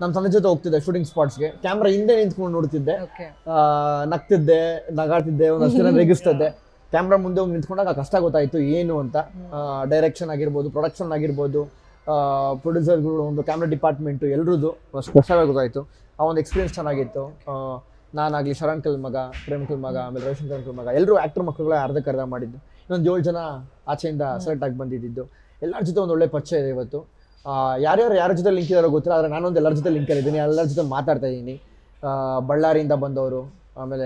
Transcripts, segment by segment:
ನಮ್ಮ ತಂದೆ ಜೊತೆ ಹೋಗ್ತಿದ್ದೆ ಶೂಟಿಂಗ್ ಸ್ಪಾಟ್ಸ್ಗೆ, ಕ್ಯಾಮ್ರಾ ಹಿಂದೆ ನಿಂತ್ಕೊಂಡು ನೋಡ್ತಿದ್ದೆ, ನಗ್ತಿದ್ದೆ, ನಗಾಡ್ತಿದ್ದೆ, ಒಂದಷ್ಟು ಜನ ರೇಗಿಸ್ತಿದ್ದೆ. ಕ್ಯಾಮ್ರಾ ಮುಂದೆ ಹೋಗಿ ನಿಂತ್ಕೊಂಡಾಗ ಕಷ್ಟ ಗೊತ್ತಾಯಿತು ಏನು ಅಂತ. ಡೈರೆಕ್ಷನ್ ಆಗಿರ್ಬೋದು, ಪ್ರೊಡಕ್ಷನ್ ಆಗಿರ್ಬೋದು, ಪ್ರೊಡ್ಯೂಸರ್ಗಳು, ಒಂದು ಕ್ಯಾಮ್ರಾ ಡಿಪಾರ್ಟ್ಮೆಂಟು ಎಲ್ಲರದ್ದು ಅಷ್ಟು ಕಷ್ಟವೇ ಗೊತ್ತಾಯಿತು. ಆ ಒಂದು ಎಕ್ಸ್ಪೀರಿಯನ್ಸ್ ಚೆನ್ನಾಗಿತ್ತು. ನಾನಾಗಲಿ, ಶರಣ್ ಕಲ್ ಮಗ, ಪ್ರೇಮ್ ಕಲ್ ಮಗ, ಆಮೇಲೆ ರವಿಶಂಕರ್ ಕಲ್ ಮಗ, ಎಲ್ಲರೂ ಆ್ಯಕ್ಟರ್ ಮಕ್ಕಳುಗಳೇ ಅರ್ಧ ಮಾಡಿದ್ದು. ಇನ್ನೊಂದು 7 ಜನ ಆಚೆಯಿಂದ ಸೆಲೆಕ್ಟ್ ಆಗಿ ಬಂದಿದ್ದು. ಎಲ್ಲರ ಜೊತೆ ಒಂದು ಒಳ್ಳೆ ಪರಿಚಯ ಇದೆ ಇವತ್ತು. ಯಾರ ಜೊತೆ ಲಿಂಕ್ ಇದಾರೋ ಗೊತ್ತಿಲ್ಲ, ಆದರೆ ನಾನೊಂದು ಎಲ್ಲರ ಜೊತೆ ಲಿಂಕಲ್ಲಿದ್ದೀನಿ, ಎಲ್ಲರ ಜೊತೆ ಮಾತಾಡ್ತಾ ಇದ್ದೀನಿ. ಬಳ್ಳಾರಿಯಿಂದ ಬಂದವರು, ಆಮೇಲೆ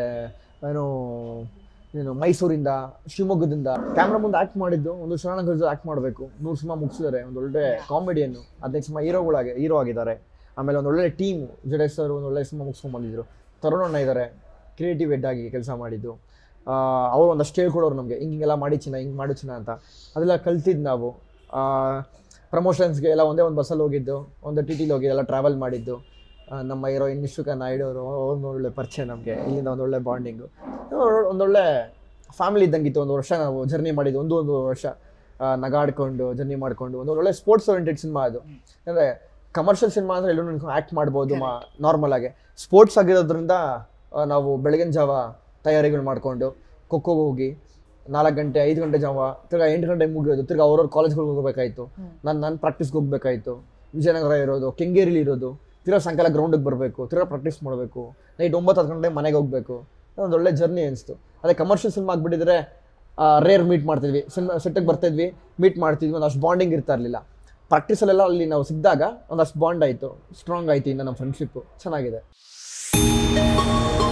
ಏನು ಮೈಸೂರಿಂದ, ಶಿವಮೊಗ್ಗದಿಂದ. ಕ್ಯಾಮ್ರಾ ಮುಂದೆ ಆ್ಯಕ್ಟ್ ಮಾಡಿದ್ದು, ಒಂದು ಶರಣ್ ಜೊತೆ ಆ್ಯಕ್ಟ್ ಮಾಡಬೇಕು, 100 ಸಿನಿಮಾ ಮುಗಿಸಿದ್ದಾರೆ, ಒಂದು ಒಳ್ಳೆ ಕಾಮಿಡಿಯನ್ನು, 15 ಸಿನಿಮಾ ಹೀರೋ ಆಗಿದ್ದಾರೆ. ಆಮೇಲೆ ಒಂದು ಒಳ್ಳೆ ಟೀಮು, ಜಡೇಶ್ ಸರ್ ಒಂದು ಒಳ್ಳೆ ಸಿನಿಮಾ ಮುಗಿಸ್ಕೊಂಡು ಬಂದಿದ್ರು. ತರುಣ್ ಅಣ್ಣ ಇದ್ದಾರೆ, ಕ್ರಿಯೇಟಿವ್ ಹೆಡ್ ಆಗಿ ಕೆಲಸ ಮಾಡಿದ್ದು. ಅವರು ಒಂದಷ್ಟು ಹೇಳ್ಕೊಡೋರು ನಮಗೆ, ಹಿಂಗೆಲ್ಲ ಮಾಡಿ ಚಿನ್ನ, ಹಿಂಗೆ ಮಾಡು ಚಿನ್ನ ಅಂತ. ಅದೆಲ್ಲ ಕಲ್ತಿದ್ದು ನಾವು. ಪ್ರಮೋಷನ್ಸ್ಗೆ ಎಲ್ಲ ಒಂದೇ ಒಂದು ಬಸ್ಸಲ್ಲಿ ಹೋಗಿದ್ದು, ಒಂದು ಟಿಟಿಲಿ ಹೋಗಿ ಎಲ್ಲ ಟ್ರಾವೆಲ್ ಮಾಡಿದ್ದು. ನಮ್ಮ ಹೀರೋಯಿನ್ ನಿಶ್ವಿಕಾ ನಾಯ್ಡು ಅವರು, ಒಂದು ಒಳ್ಳೆ ಪರಿಚಯ ನಮಗೆ, ಇಲ್ಲಿಂದ ಒಂದೊಳ್ಳೆ ಬಾಂಡಿಂಗು, ಒಂದೊಳ್ಳೆ ಫ್ಯಾಮಿಲಿ ಇದ್ದಂಗಿತ್ತು. ಒಂದು ವರ್ಷ ನಾವು ಜರ್ನಿ ಮಾಡಿದ್ದು, ಒಂದು ವರ್ಷ ನಗಾಡ್ಕೊಂಡು ಜರ್ನಿ ಮಾಡಿಕೊಂಡು. ಒಂದು ಒಳ್ಳೆ ಸ್ಪೋರ್ಟ್ಸ್ ಓರಿಯೆಂಟೆಡ್ ಸಿನಿಮಾ ಅದು. ಅಂದರೆ ಕಮರ್ಷಿಯಲ್ ಸಿನಿಮಾ ಅಂದರೆ ಎಲ್ಲರೂ ಆ್ಯಕ್ಟ್ ಮಾಡ್ಬೋದು ನಾರ್ಮಲ್ ಆಗಿ. ಸ್ಪೋರ್ಟ್ಸ್ ಆಗಿರೋದ್ರಿಂದ ನಾವು ಬೆಳಗಿನ ಜಾವ ತಯಾರಿಗಳು ಮಾಡಿಕೊಂಡು ಖೋಖೋಗೆ ಹೋಗಿ 4 ಗಂಟೆ 5 ಗಂಟೆ ಜಾವ, ತಿರ್ಗಾ 8 ಗಂಟೆ ಮುಗಿಯೋದು, ತಿರ್ಗಾ ಅವ್ರವ್ರ ಕಾಲೇಜ್ಗಳಿಗೆ ಹೋಗಬೇಕಾಯಿತು. ನಾನು ಪ್ರಾಕ್ಟೀಸ್ಗೆ ಹೋಗಬೇಕಾಯಿತು. ವಿಜಯನಗರ ಇರೋದು, ಕೆಂಗೇರಿಲಿ ಇರೋದು, ತಿರ್ಗಾ ಸಾಯಂಕಾಲ ಗ್ರೌಂಡಿಗೆ ಬರಬೇಕು, ತಿರ್ಗಾ ಪ್ರಾಕ್ಟೀಸ್ ಮಾಡಬೇಕು, ನೈಟ್ 9-10 ಗಂಟೆ ಮನೆಗೆ ಹೋಗಬೇಕು. ಒಂದು ಒಳ್ಳೆ ಜರ್ನಿ ಅನಿಸ್ತು. ಅದೇ ಕಮರ್ಷಿಯಲ್ ಸಿನಿಮಾ ಆಗಿಬಿಟ್ಟಿದ್ರೆ ರೇರ್ ಮೀಟ್ ಮಾಡ್ತಿದ್ವಿ, ಸೆಟ್ಟಿಗೆ ಬರ್ತಿದ್ವಿ, ಮೀಟ್ ಮಾಡ್ತಿದ್ವಿ, ಒಂದಷ್ಟು ಬಾಂಡಿಂಗ್ ಇರ್ತಾ ಇರಲಿಲ್ಲ. ಪ್ರಾಕ್ಟೀಸಲ್ಲೆಲ್ಲ ಅಲ್ಲಿ ನಾವು ಸಿಕ್ಕಿದಾಗ ಒಂದಷ್ಟು ಬಾಂಡ್ ಆಯಿತು, ಸ್ಟ್ರಾಂಗ್ ಆಯಿತು. ಇನ್ನು ನಮ್ಮ ಫ್ರೆಂಡ್ಶಿಪ್ಪು ಚೆನ್ನಾಗಿದೆ.